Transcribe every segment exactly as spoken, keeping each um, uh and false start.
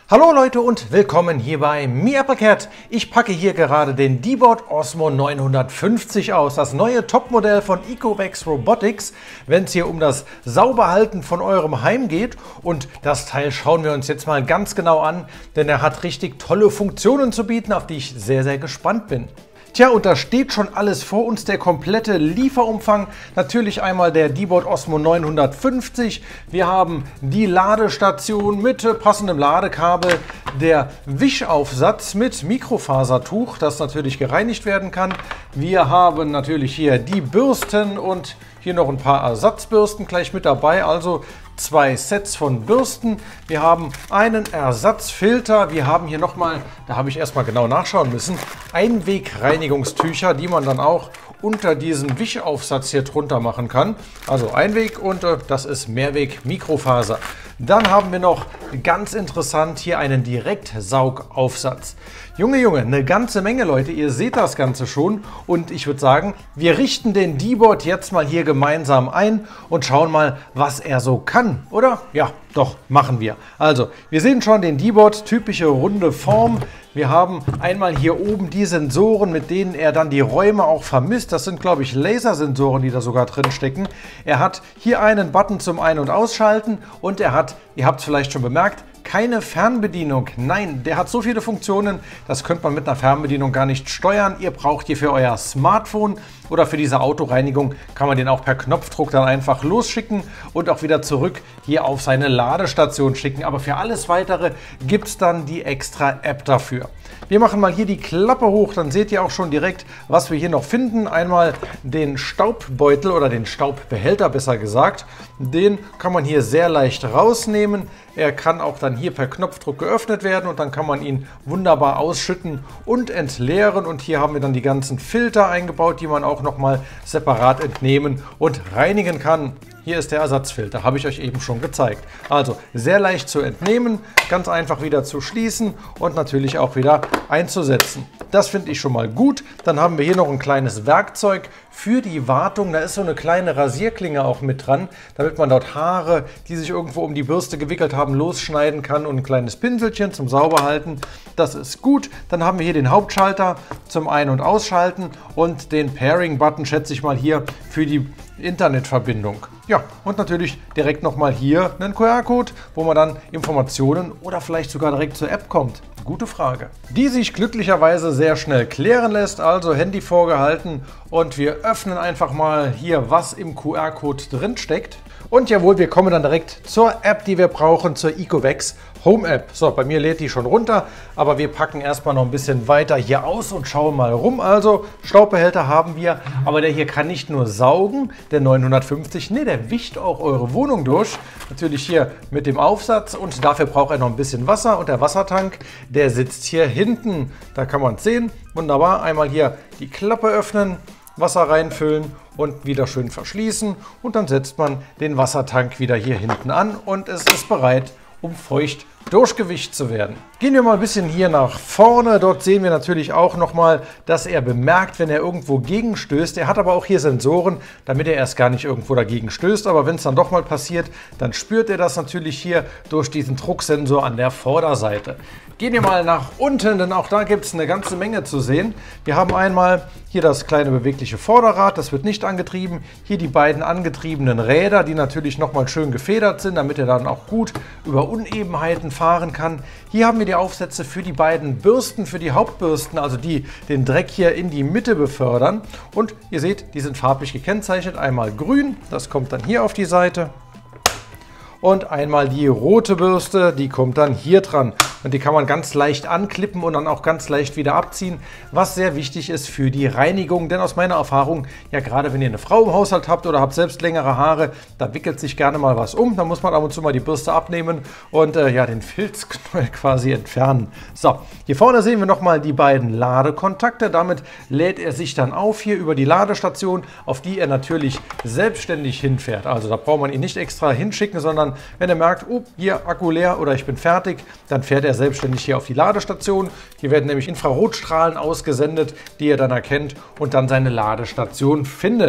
Hallo Leute und willkommen hier bei MeAppleCat. Ich packe hier gerade den D-Bot Osmo neunhundertfünfzig aus, das neue Topmodell von Ecovex Robotics, wenn es hier um das Sauberhalten von eurem Heim geht. Und das Teil schauen wir uns jetzt mal ganz genau an, denn er hat richtig tolle Funktionen zu bieten, auf die ich sehr, sehr gespannt bin. Tja, und da steht schon alles vor uns, der komplette Lieferumfang. Natürlich einmal der D-Bot Osmo neunhundertfünfzig. Wir haben die Ladestation mit passendem Ladekabel, der Wischaufsatz mit Mikrofasertuch, das natürlich gereinigt werden kann. Wir haben natürlich hier die Bürsten und hier noch ein paar Ersatzbürsten gleich mit dabei, also zwei Sets von Bürsten. Wir haben einen Ersatzfilter. Wir haben hier nochmal, da habe ich erstmal genau nachschauen müssen, Einwegreinigungstücher, die man dann auch unter diesen Wischaufsatz hier drunter machen kann. Also Einweg und äh, das ist Mehrweg Mikrofaser. Dann haben wir noch ganz interessant hier einen Direktsaugaufsatz. Junge, Junge, eine ganze Menge, Leute. Ihr seht das Ganze schon und ich würde sagen, wir richten den D-Bot jetzt mal hier gemeinsam ein und schauen mal, was er so kann, oder? Ja, doch, machen wir. Also, wir sehen schon den D-Bot, typische runde Form. Wir haben einmal hier oben die Sensoren, mit denen er dann die Räume auch vermisst. Das sind, glaube ich, Lasersensoren, die da sogar drin stecken. Er hat hier einen Button zum Ein- und Ausschalten und er hat, ihr habt es vielleicht schon bemerkt, keine Fernbedienung. Nein, der hat so viele Funktionen, das könnte man mit einer Fernbedienung gar nicht steuern. Ihr braucht hier für euer Smartphone oder für diese Autoreinigung kann man den auch per Knopfdruck dann einfach losschicken und auch wieder zurück hier auf seine Ladestation schicken. Aber für alles Weitere gibt es dann die extra App dafür. Wir machen mal hier die Klappe hoch, dann seht ihr auch schon direkt, was wir hier noch finden. Einmal den Staubbeutel oder den Staubbehälter besser gesagt. Den kann man hier sehr leicht rausnehmen. Er kann auch dann hier per Knopfdruck geöffnet werden und dann kann man ihn wunderbar ausschütten und entleeren. Und hier haben wir dann die ganzen Filter eingebaut, die man auch nochmal separat entnehmen und reinigen kann. Hier ist der Ersatzfilter, habe ich euch eben schon gezeigt. Also sehr leicht zu entnehmen, ganz einfach wieder zu schließen und natürlich auch wieder einzusetzen. Das finde ich schon mal gut. Dann haben wir hier noch ein kleines Werkzeug für die Wartung. Da ist so eine kleine Rasierklinge auch mit dran, damit man dort Haare, die sich irgendwo um die Bürste gewickelt haben, losschneiden kann und ein kleines Pinselchen zum Sauberhalten. Das ist gut. Dann haben wir hier den Hauptschalter zum Ein- und Ausschalten und den Pairing-Button, schätze ich mal hier, für die Internetverbindung. Ja, und natürlich direkt nochmal hier einen Q R-Code, wo man dann Informationen oder vielleicht sogar direkt zur App kommt. Gute Frage. Die sich glücklicherweise sehr schnell klären lässt, also Handy vorgehalten und wir öffnen einfach mal hier, was im Q R-Code drin steckt. Und jawohl, wir kommen dann direkt zur App, die wir brauchen, zur Ecovex Home App. So, bei mir lädt die schon runter, aber wir packen erstmal noch ein bisschen weiter hier aus und schauen mal rum. Also, Staubbehälter haben wir, aber der hier kann nicht nur saugen, der neunhundertfünfzig, nee, der wischt auch eure Wohnung durch. Natürlich hier mit dem Aufsatz und dafür braucht er noch ein bisschen Wasser und der Wassertank, der sitzt hier hinten. Da kann man es sehen. Wunderbar, einmal hier die Klappe öffnen, Wasser reinfüllen und wieder schön verschließen und dann setzt man den Wassertank wieder hier hinten an und es ist bereit, um feucht durchgewischt zu werden. Gehen wir mal ein bisschen hier nach vorne. Dort sehen wir natürlich auch nochmal, dass er bemerkt, wenn er irgendwo gegenstößt. Er hat aber auch hier Sensoren, damit er erst gar nicht irgendwo dagegen stößt. Aber wenn es dann doch mal passiert, dann spürt er das natürlich hier durch diesen Drucksensor an der Vorderseite. Gehen wir mal nach unten, denn auch da gibt es eine ganze Menge zu sehen. Wir haben einmal hier das kleine bewegliche Vorderrad, das wird nicht angetrieben. Hier die beiden angetriebenen Räder, die natürlich nochmal schön gefedert sind, damit er dann auch gut über Unebenheiten fahren kann. Hier haben wir die Aufsätze für die beiden Bürsten, für die Hauptbürsten, also die den Dreck hier in die Mitte befördern. Und ihr seht, die sind farblich gekennzeichnet. Einmal grün, das kommt dann hier auf die Seite. Und einmal die rote Bürste, die kommt dann hier dran. Und die kann man ganz leicht anklippen und dann auch ganz leicht wieder abziehen, was sehr wichtig ist für die Reinigung. Denn aus meiner Erfahrung, ja gerade wenn ihr eine Frau im Haushalt habt oder habt selbst längere Haare, da wickelt sich gerne mal was um. Da muss man ab und zu mal die Bürste abnehmen und äh, ja, den Filzknäuel quasi entfernen. So, hier vorne sehen wir nochmal die beiden Ladekontakte. Damit lädt er sich dann auf hier über die Ladestation, auf die er natürlich selbstständig hinfährt. Also da braucht man ihn nicht extra hinschicken, sondern wenn er merkt, oh, hier Akku leer oder ich bin fertig, dann fährt er selbstständig hier auf die Ladestation. Hier werden nämlich Infrarotstrahlen ausgesendet, die er dann erkennt und dann seine Ladestation findet.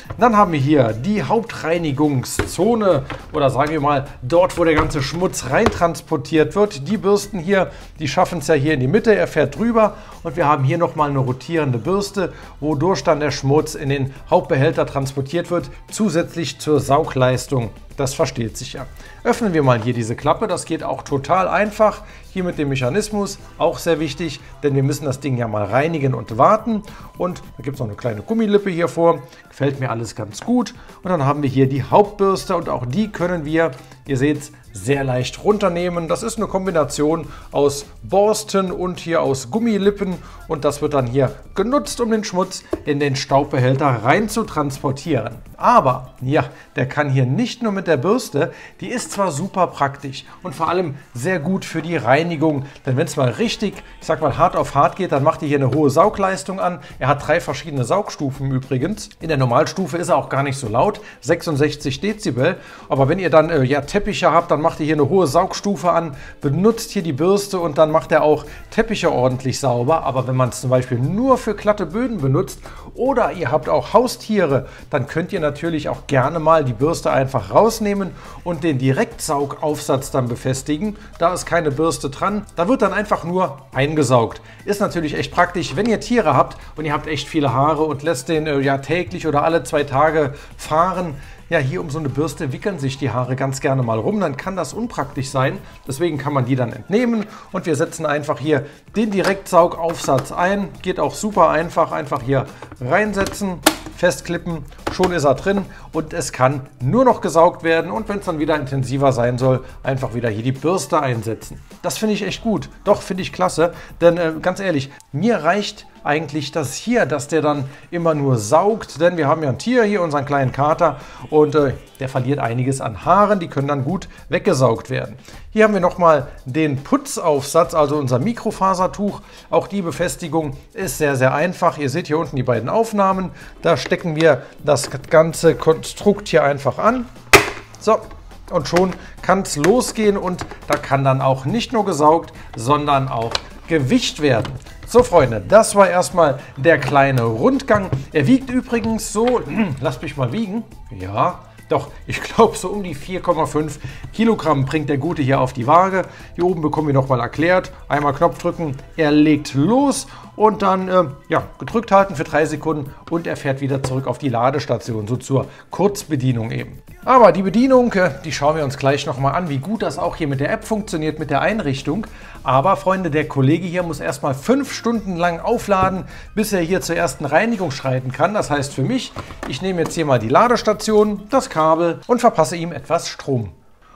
Dann haben wir hier die Hauptreinigungszone oder sagen wir mal dort, wo der ganze Schmutz rein transportiert wird. Die Bürsten hier, die schaffen es ja hier in die Mitte, er fährt drüber und wir haben hier nochmal eine rotierende Bürste, wodurch dann der Schmutz in den Hauptbehälter transportiert wird, zusätzlich zur Saugleistung. Das versteht sich ja. Öffnen wir mal hier diese Klappe, das geht auch total einfach. Hier mit dem Mechanismus, auch sehr wichtig, denn wir müssen das Ding ja mal reinigen und warten. Und da gibt es noch eine kleine Gummilippe hier vor, gefällt mir alles ganz gut. Und dann haben wir hier die Hauptbürste und auch die können wir, ihr seht es, sehr leicht runternehmen. Das ist eine Kombination aus Borsten und hier aus Gummilippen und das wird dann hier genutzt, um den Schmutz in den Staubbehälter rein zu transportieren. Aber, ja, der kann hier nicht nur mit der Bürste, die ist zwar super praktisch und vor allem sehr gut für die Reinigung, denn wenn es mal richtig, ich sag mal hart auf hart geht, dann macht ihr hier eine hohe Saugleistung an. Er hat drei verschiedene Saugstufen übrigens. In der Normalstufe ist er auch gar nicht so laut, sechsundsechzig Dezibel, aber wenn ihr dann äh, ja Teppiche habt, dann macht ihr hier eine hohe Saugstufe an, benutzt hier die Bürste und dann macht er auch Teppiche ordentlich sauber. Aber wenn man es zum Beispiel nur für glatte Böden benutzt oder ihr habt auch Haustiere, dann könnt ihr natürlich auch gerne mal die Bürste einfach rausnehmen und den Direktsaugaufsatz dann befestigen. Da ist keine Bürste dran, da wird dann einfach nur eingesaugt. Ist natürlich echt praktisch, wenn ihr Tiere habt und ihr habt echt viele Haare und lässt den äh, ja täglich oder alle zwei Tage fahren. Ja, hier um so eine Bürste wickeln sich die Haare ganz gerne mal rum, dann kann das unpraktisch sein. Deswegen kann man die dann entnehmen und wir setzen einfach hier den Direktsaugaufsatz ein. Geht auch super einfach, einfach hier reinsetzen, festklippen, schon ist er drin und es kann nur noch gesaugt werden und wenn es dann wieder intensiver sein soll, einfach wieder hier die Bürste einsetzen. Das finde ich echt gut, doch finde ich klasse, denn äh, ganz ehrlich, mir reicht eigentlich das hier, dass der dann immer nur saugt, denn wir haben ja ein Tier hier, unseren kleinen Kater und äh, der verliert einiges an Haaren, die können dann gut weggesaugt werden. Hier haben wir nochmal den Putzaufsatz, also unser Mikrofasertuch. Auch die Befestigung ist sehr, sehr einfach. Ihr seht hier unten die beiden Aufnahmen. Da stecken wir das ganze Konstrukt hier einfach an. So, und schon kann es losgehen und da kann dann auch nicht nur gesaugt, sondern auch gewischt werden. So Freunde, das war erstmal der kleine Rundgang. Er wiegt übrigens so, lasst mich mal wiegen, ja, doch, ich glaube so um die vier Komma fünf Kilogramm bringt der Gute hier auf die Waage. Hier oben bekommen wir nochmal erklärt, einmal Knopf drücken, er legt los und dann äh, ja, gedrückt halten für drei Sekunden und er fährt wieder zurück auf die Ladestation, so zur Kurzbedienung eben. Aber die Bedienung, die schauen wir uns gleich nochmal an, wie gut das auch hier mit der App funktioniert, mit der Einrichtung. Aber Freunde, der Kollege hier muss erstmal fünf Stunden lang aufladen, bis er hier zur ersten Reinigung schreiten kann. Das heißt für mich, ich nehme jetzt hier mal die Ladestation, das Kabel und verpasse ihm etwas Strom.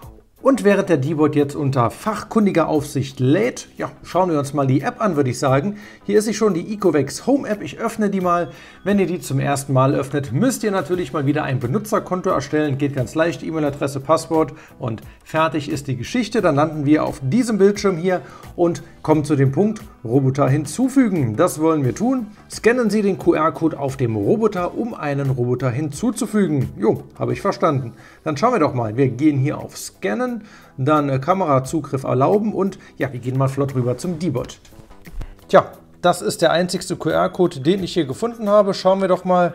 Und während der D-Bot jetzt unter fachkundiger Aufsicht lädt, ja, schauen wir uns mal die App an, würde ich sagen. Hier ist sie schon, die Ecovex Home App. Ich öffne die mal. Wenn ihr die zum ersten Mal öffnet, müsst ihr natürlich mal wieder ein Benutzerkonto erstellen. Geht ganz leicht, E-Mail-Adresse, Passwort und fertig ist die Geschichte. Dann landen wir auf diesem Bildschirm hier und kommen zu dem Punkt Roboter hinzufügen. Das wollen wir tun. Scannen Sie den Q R-Code auf dem Roboter, um einen Roboter hinzuzufügen. Jo, habe ich verstanden. Dann schauen wir doch mal. Wir gehen hier auf Scannen, dann äh, Kamerazugriff erlauben und ja, wir gehen mal flott rüber zum D-Bot. Tja, das ist der einzigste Q R-Code, den ich hier gefunden habe. Schauen wir doch mal.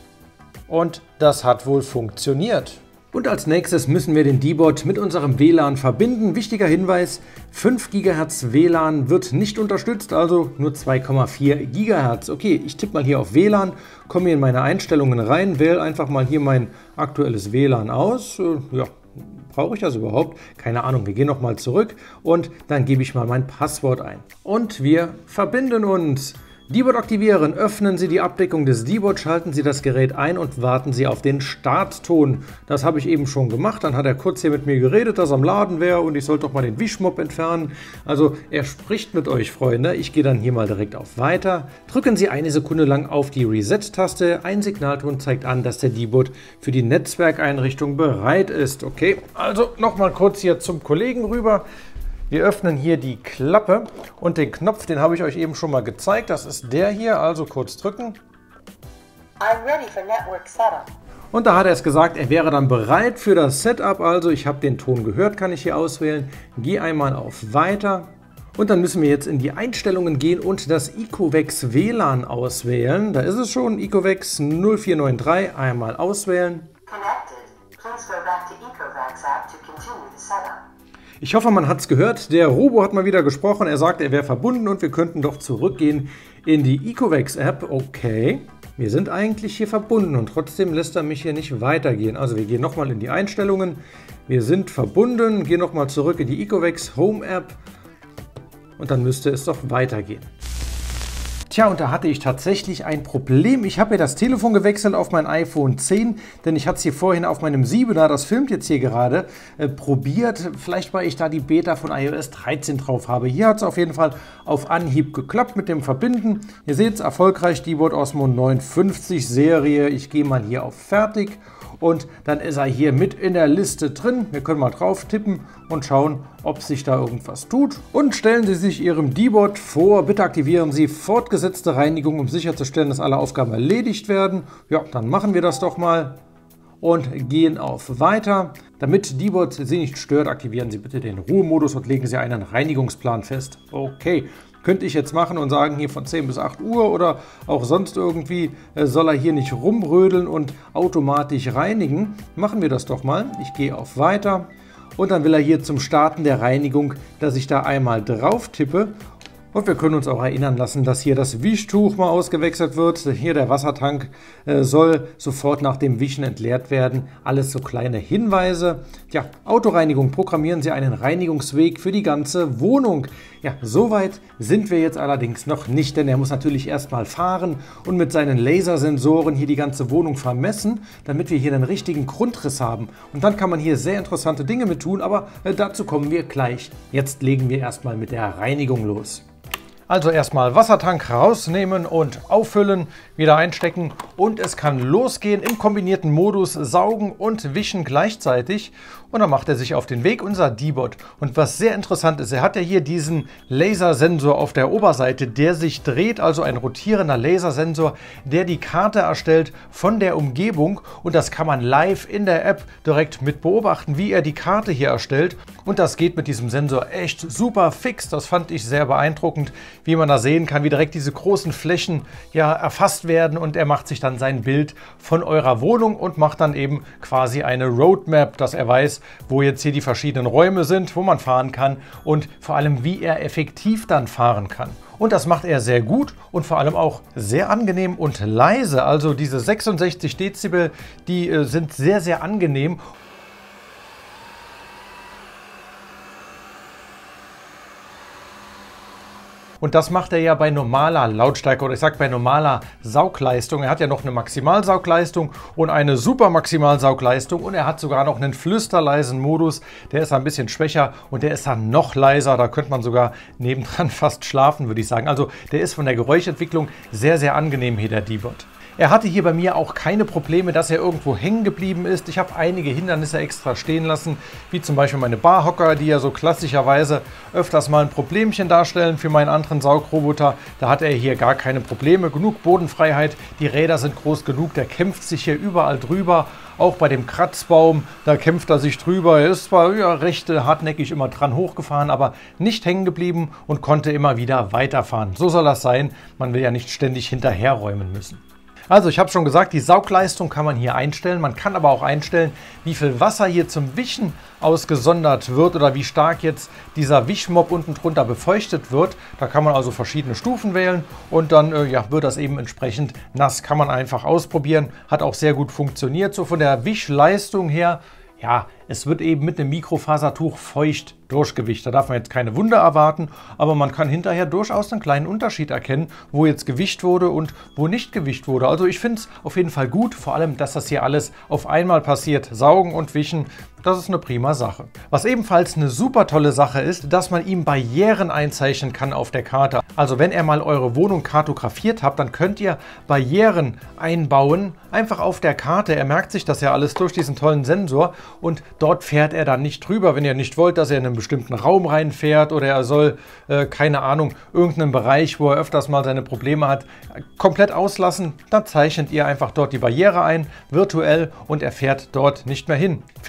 Und das hat wohl funktioniert. Und als nächstes müssen wir den D-Bot mit unserem W L A N verbinden. Wichtiger Hinweis, fünf Gigahertz W L A N wird nicht unterstützt, also nur zwei Komma vier Gigahertz. Okay, ich tippe mal hier auf W L A N, komme hier in meine Einstellungen rein, wähle einfach mal hier mein aktuelles W L A N aus. Ja, brauche ich das überhaupt? Keine Ahnung, wir gehen nochmal zurück und dann gebe ich mal mein Passwort ein. Und wir verbinden uns. D-Bot aktivieren, öffnen Sie die Abdeckung des D-Bot, schalten Sie das Gerät ein und warten Sie auf den Startton. Das habe ich eben schon gemacht, dann hat er kurz hier mit mir geredet, dass er am Laden wäre und ich sollte doch mal den Wischmopp entfernen. Also er spricht mit euch, Freunde. Ich gehe dann hier mal direkt auf Weiter. Drücken Sie eine Sekunde lang auf die Reset-Taste. Ein Signalton zeigt an, dass der D-Bot für die Netzwerkeinrichtung bereit ist. Okay, also nochmal kurz hier zum Kollegen rüber. Wir öffnen hier die Klappe und den Knopf, den habe ich euch eben schon mal gezeigt. Das ist der hier, also kurz drücken. I'm ready for network setup. Und da hat er es gesagt, er wäre dann bereit für das Setup. Also ich habe den Ton gehört, kann ich hier auswählen. Gehe einmal auf Weiter Und dann müssen wir jetzt in die Einstellungen gehen und das Ecovex W L A N auswählen. Da ist es schon, Ecovex null vier neun drei, einmal auswählen. Ich hoffe, man hat es gehört. Der Robo hat mal wieder gesprochen. Er sagt, er wäre verbunden und wir könnten doch zurückgehen in die Ecovex App. Okay, wir sind eigentlich hier verbunden und trotzdem lässt er mich hier nicht weitergehen. Also wir gehen nochmal in die Einstellungen. Wir sind verbunden, gehen nochmal zurück in die Ecovex Home App und dann müsste es doch weitergehen. Tja, und da hatte ich tatsächlich ein Problem. Ich habe hier das Telefon gewechselt auf mein iPhone zehn, denn ich hatte es hier vorhin auf meinem siebener, das filmt jetzt hier gerade, äh, probiert. Vielleicht, weil ich da die Beta von i O S dreizehn drauf habe. Hier hat es auf jeden Fall auf Anhieb geklappt mit dem Verbinden. Ihr seht es, erfolgreich D-Bot Osmo neunhundertfünfzig Serie. Ich gehe mal hier auf Fertig. Und dann ist er hier mit in der Liste drin. Wir können mal drauf tippen und schauen, ob sich da irgendwas tut. Und stellen Sie sich Ihrem D-Bot vor, bitte aktivieren Sie fortgesetzte Reinigung, um sicherzustellen, dass alle Aufgaben erledigt werden. Ja, dann machen wir das doch mal und gehen auf Weiter. Damit D-Bot Sie nicht stört, aktivieren Sie bitte den Ruhemodus und legen Sie einen Reinigungsplan fest. Okay. Könnte ich jetzt machen und sagen, hier von zehn bis acht Uhr oder auch sonst irgendwie äh, soll er hier nicht rumrödeln und automatisch reinigen. Machen wir das doch mal. Ich gehe auf Weiter und dann will er hier zum Starten der Reinigung, dass ich da einmal drauf tippe. Und wir können uns auch erinnern lassen, dass hier das Wischtuch mal ausgewechselt wird. Hier der Wassertank äh, soll sofort nach dem Wischen entleert werden. Alles so kleine Hinweise. Ja, Autoreinigung. Programmieren Sie einen Reinigungsweg für die ganze Wohnung. Ja, soweit sind wir jetzt allerdings noch nicht, denn er muss natürlich erstmal fahren und mit seinen Lasersensoren hier die ganze Wohnung vermessen, damit wir hier den richtigen Grundriss haben. Und dann kann man hier sehr interessante Dinge mit tun, aber äh, dazu kommen wir gleich. Jetzt legen wir erstmal mit der Reinigung los. Also erstmal Wassertank rausnehmen und auffüllen, wieder einstecken und es kann losgehen im kombinierten Modus saugen und wischen gleichzeitig. Und dann macht er sich auf den Weg, unser D-Bot. Und was sehr interessant ist, er hat ja hier diesen Lasersensor auf der Oberseite, der sich dreht, also ein rotierender Lasersensor, der die Karte erstellt von der Umgebung. Und das kann man live in der App direkt mit beobachten, wie er die Karte hier erstellt. Und das geht mit diesem Sensor echt super fix. Das fand ich sehr beeindruckend, wie man da sehen kann, wie direkt diese großen Flächen ja erfasst werden. Und er macht sich dann sein Bild von eurer Wohnung und macht dann eben quasi eine Roadmap, dass er weiß, wo jetzt hier die verschiedenen Räume sind, wo man fahren kann und vor allem, wie er effektiv dann fahren kann. Und das macht er sehr gut und vor allem auch sehr angenehm und leise. Also diese sechsundsechzig Dezibel, die äh, sind sehr, sehr angenehm. Und das macht er ja bei normaler Lautstärke oder ich sage bei normaler Saugleistung. Er hat ja noch eine Maximalsaugleistung und eine super Maximalsaugleistung und er hat sogar noch einen flüsterleisen Modus. Der ist ein bisschen schwächer und der ist dann noch leiser. Da könnte man sogar nebendran fast schlafen, würde ich sagen. Also der ist von der Geräuschentwicklung sehr, sehr angenehm hier, der D-Bot. Er hatte hier bei mir auch keine Probleme, dass er irgendwo hängen geblieben ist. Ich habe einige Hindernisse extra stehen lassen, wie zum Beispiel meine Barhocker, die ja so klassischerweise öfters mal ein Problemchen darstellen für meinen anderen Saugroboter. Da hat er hier gar keine Probleme. Genug Bodenfreiheit, die Räder sind groß genug, der kämpft sich hier überall drüber. Auch bei dem Kratzbaum, da kämpft er sich drüber. Er ist zwar ja, recht hartnäckig immer dran hochgefahren, aber nicht hängen geblieben und konnte immer wieder weiterfahren. So soll das sein. Man will ja nicht ständig hinterherräumen müssen. Also ich habe schon gesagt, die Saugleistung kann man hier einstellen. Man kann aber auch einstellen, wie viel Wasser hier zum Wischen ausgesondert wird oder wie stark jetzt dieser Wischmopp unten drunter befeuchtet wird. Da kann man also verschiedene Stufen wählen und dann äh, ja, wird das eben entsprechend nass. Kann man einfach ausprobieren. Hat auch sehr gut funktioniert. So von der Wischleistung her, ja, es wird eben mit einem Mikrofasertuch feucht durchgewischt. Da darf man jetzt keine Wunder erwarten, aber man kann hinterher durchaus einen kleinen Unterschied erkennen, wo jetzt gewischt wurde und wo nicht gewischt wurde. Also ich finde es auf jeden Fall gut, vor allem, dass das hier alles auf einmal passiert. Saugen und wischen, das ist eine prima Sache. Was ebenfalls eine super tolle Sache ist, dass man ihm Barrieren einzeichnen kann auf der Karte. Also wenn ihr mal eure Wohnung kartografiert habt, dann könnt ihr Barrieren einbauen, einfach auf der Karte. Er merkt sich das ja alles durch diesen tollen Sensor und dort fährt er dann nicht drüber, wenn ihr nicht wollt, dass er in einen bestimmten Raum reinfährt oder er soll, äh, keine Ahnung, irgendeinen Bereich, wo er öfters mal seine Probleme hat, komplett auslassen. Dann zeichnet ihr einfach dort die Barriere ein, virtuell, und er fährt dort nicht mehr hin. Finde ich eine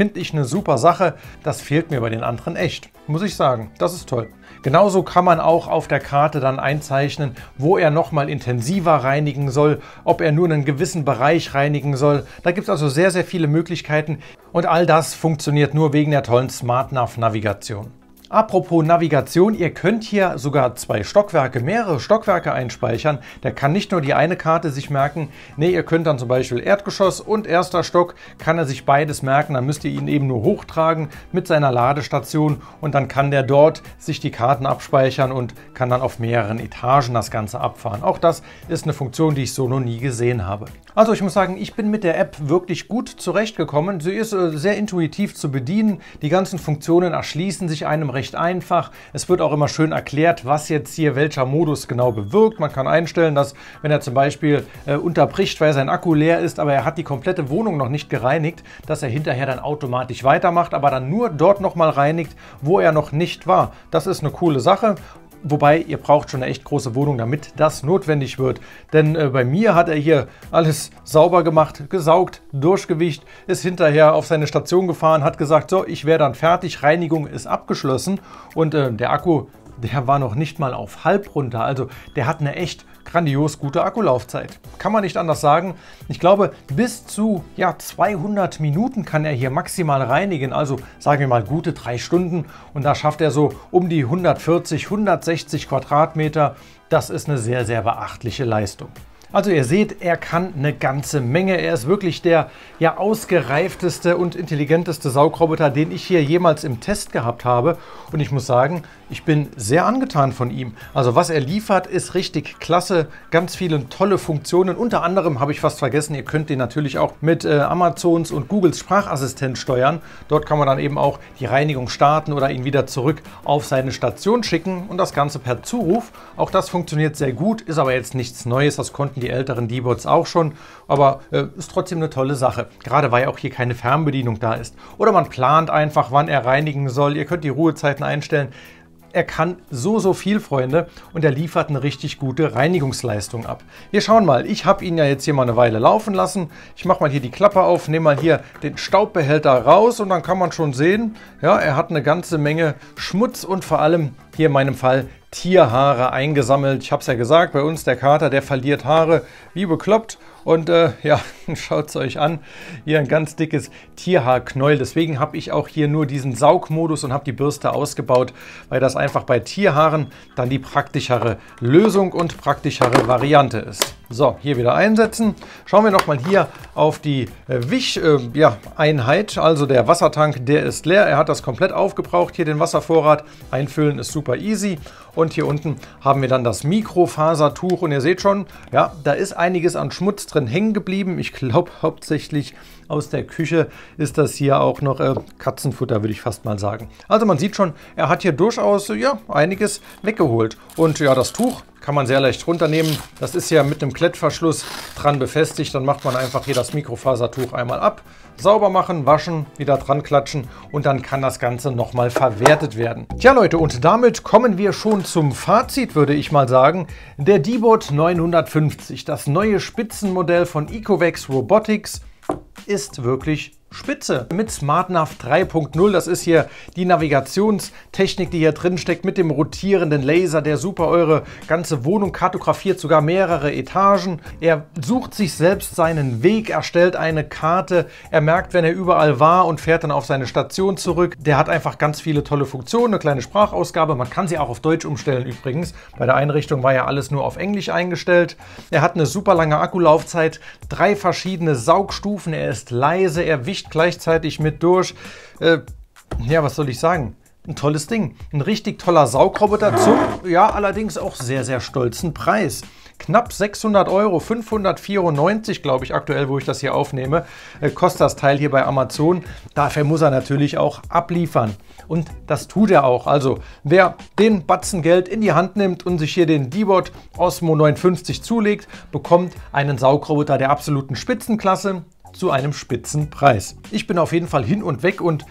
eine super Sache. Das fehlt mir bei den anderen echt, muss ich sagen. Das ist toll. Genauso kann man auch auf der Karte dann einzeichnen, wo er nochmal intensiver reinigen soll, ob er nur einen gewissen Bereich reinigen soll. Da gibt es also sehr, sehr viele Möglichkeiten und all das funktioniert nur wegen der tollen SmartNav-Navigation. Apropos Navigation, ihr könnt hier sogar zwei Stockwerke, mehrere Stockwerke einspeichern. Der kann nicht nur die eine Karte sich merken, nee, ihr könnt dann zum Beispiel Erdgeschoss und erster Stock, kann er sich beides merken, dann müsst ihr ihn eben nur hochtragen mit seiner Ladestation und dann kann der dort sich die Karten abspeichern und kann dann auf mehreren Etagen das Ganze abfahren. Auch das ist eine Funktion, die ich so noch nie gesehen habe. Also ich muss sagen, ich bin mit der App wirklich gut zurechtgekommen. Sie ist äh, sehr intuitiv zu bedienen. Die ganzen Funktionen erschließen sich einem recht einfach. Es wird auch immer schön erklärt, was jetzt hier welcher Modus genau bewirkt. Man kann einstellen, dass wenn er zum Beispiel äh, unterbricht, weil sein Akku leer ist, aber er hat die komplette Wohnung noch nicht gereinigt, dass er hinterher dann automatisch weitermacht, aber dann nur dort nochmal reinigt, wo er noch nicht war. Das ist eine coole Sache. Wobei, ihr braucht schon eine echt große Wohnung, damit das notwendig wird. Denn äh, bei mir hat er hier alles sauber gemacht, gesaugt, durchgewischt, ist hinterher auf seine Station gefahren, hat gesagt, so, ich wäre dann fertig, Reinigung ist abgeschlossen. Und äh, der Akku, der war noch nicht mal auf halb runter. Also der hat eine echt grandios gute Akkulaufzeit. Kann man nicht anders sagen. Ich glaube, bis zu ja, zweihundert Minuten kann er hier maximal reinigen. Also sagen wir mal gute drei Stunden. Und da schafft er so um die hundertvierzig, hundertsechzig Quadratmeter. Das ist eine sehr, sehr beachtliche Leistung. Also ihr seht, er kann eine ganze Menge. Er ist wirklich der ja ausgereifteste und intelligenteste Saugroboter, den ich hier jemals im Test gehabt habe. Und ich muss sagen, ich bin sehr angetan von ihm. Also was er liefert, ist richtig klasse. Ganz viele tolle Funktionen. Unter anderem habe ich fast vergessen, ihr könnt den natürlich auch mit äh, Amazons und Googles Sprachassistent steuern. Dort kann man dann eben auch die Reinigung starten oder ihn wieder zurück auf seine Station schicken. Und das Ganze per Zuruf. Auch das funktioniert sehr gut, ist aber jetzt nichts Neues. Das konnten die älteren D-Bots auch schon, aber äh, ist trotzdem eine tolle Sache. Gerade weil auch hier keine Fernbedienung da ist. Oder man plant einfach, wann er reinigen soll. Ihr könnt die Ruhezeiten einstellen. Er kann so, so viel, Freunde, und er liefert eine richtig gute Reinigungsleistung ab. Wir schauen mal. Ich habe ihn ja jetzt hier mal eine Weile laufen lassen. Ich mache mal hier die Klappe auf, nehme mal hier den Staubbehälter raus und dann kann man schon sehen, ja, er hat eine ganze Menge Schmutz und vor allem hier in meinem Fall Tierhaare eingesammelt. Ich habe es ja gesagt, bei uns der Kater, der verliert Haare wie bekloppt. Und äh, ja, schaut es euch an, hier ein ganz dickes Tierhaarknäuel. Deswegen habe ich auch hier nur diesen Saugmodus und habe die Bürste ausgebaut, weil das einfach bei Tierhaaren dann die praktischere Lösung und praktischere Variante ist. So, hier wieder einsetzen. Schauen wir nochmal hier auf die äh, Wisch-Einheit. Äh, ja, also der Wassertank, der ist leer. Er hat das komplett aufgebraucht, hier den Wasservorrat. Einfüllen ist super easy. Und hier unten haben wir dann das Mikrofasertuch. Und ihr seht schon, ja, da ist einiges an Schmutz drin hängen geblieben. Ich glaube hauptsächlich aus der Küche ist das hier auch noch äh, Katzenfutter, würde ich fast mal sagen. Also man sieht schon, er hat hier durchaus ja, einiges weggeholt. Und ja, das Tuch kann man sehr leicht runternehmen. Das ist ja mit einem Klettverschluss dran befestigt. Dann macht man einfach hier das Mikrofasertuch einmal ab, sauber machen, waschen, wieder dran klatschen und dann kann das Ganze nochmal verwertet werden. Tja Leute, und damit kommen wir schon zum Fazit, würde ich mal sagen. Der D-Bot neunhundertfünfzig, das neue Spitzenmodell von Ecovex Robotics, ist wirklich spitze. Mit SmartNav drei punkt null, das ist hier die Navigationstechnik, die hier drin steckt, mit dem rotierenden Laser, der super eure ganze Wohnung kartografiert, sogar mehrere Etagen. Er sucht sich selbst seinen Weg, erstellt eine Karte, er merkt, wenn er überall war und fährt dann auf seine Station zurück. Der hat einfach ganz viele tolle Funktionen, eine kleine Sprachausgabe, man kann sie auch auf Deutsch umstellen übrigens. Bei der Einrichtung war ja alles nur auf Englisch eingestellt. Er hat eine super lange Akkulaufzeit, drei verschiedene Saugstufen, er ist leise, er wischt gleichzeitig mit durch. Äh, ja, was soll ich sagen? Ein tolles Ding. Ein richtig toller Saugroboter zum, ja, allerdings auch sehr, sehr stolzen Preis. Knapp sechshundert Euro, fünfhundertvierundneunzig, glaube ich, aktuell, wo ich das hier aufnehme, äh, kostet das Teil hier bei Amazon. Dafür muss er natürlich auch abliefern. Und das tut er auch. Also, wer den Batzen Geld in die Hand nimmt und sich hier den D-Bot Osmo neunhundertfünfzig zulegt, bekommt einen Saugroboter der absoluten Spitzenklasse zu einem Spitzenpreis. Ich bin auf jeden Fall hin und weg und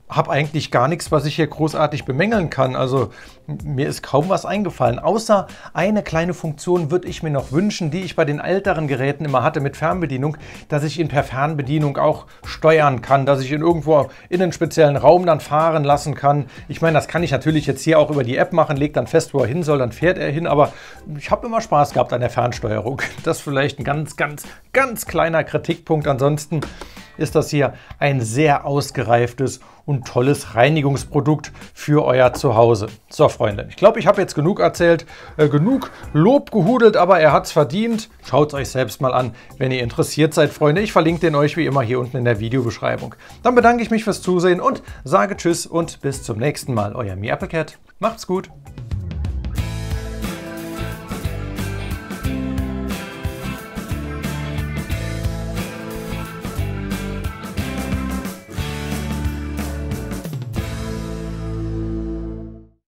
habe eigentlich gar nichts, was ich hier großartig bemängeln kann. Also mir ist kaum was eingefallen. Außer eine kleine Funktion würde ich mir noch wünschen, die ich bei den älteren Geräten immer hatte mit Fernbedienung, dass ich ihn per Fernbedienung auch steuern kann, dass ich ihn irgendwo in einen speziellen Raum dann fahren lassen kann. Ich meine, das kann ich natürlich jetzt hier auch über die App machen, legt dann fest, wo er hin soll, dann fährt er hin. Aber ich habe immer Spaß gehabt an der Fernsteuerung. Das ist vielleicht ein ganz, ganz, ganz kleiner Kritikpunkt. Ansonsten ist das hier ein sehr ausgereiftes und tolles Reinigungsprodukt für euer Zuhause. So, Freunde, ich glaube, ich habe jetzt genug erzählt, äh, genug Lob gehudelt, aber er hat es verdient. Schaut es euch selbst mal an, wenn ihr interessiert seid, Freunde. Ich verlinke den euch wie immer hier unten in der Videobeschreibung. Dann bedanke ich mich fürs Zusehen und sage Tschüss und bis zum nächsten Mal. Euer MeAppleCat. Macht's gut!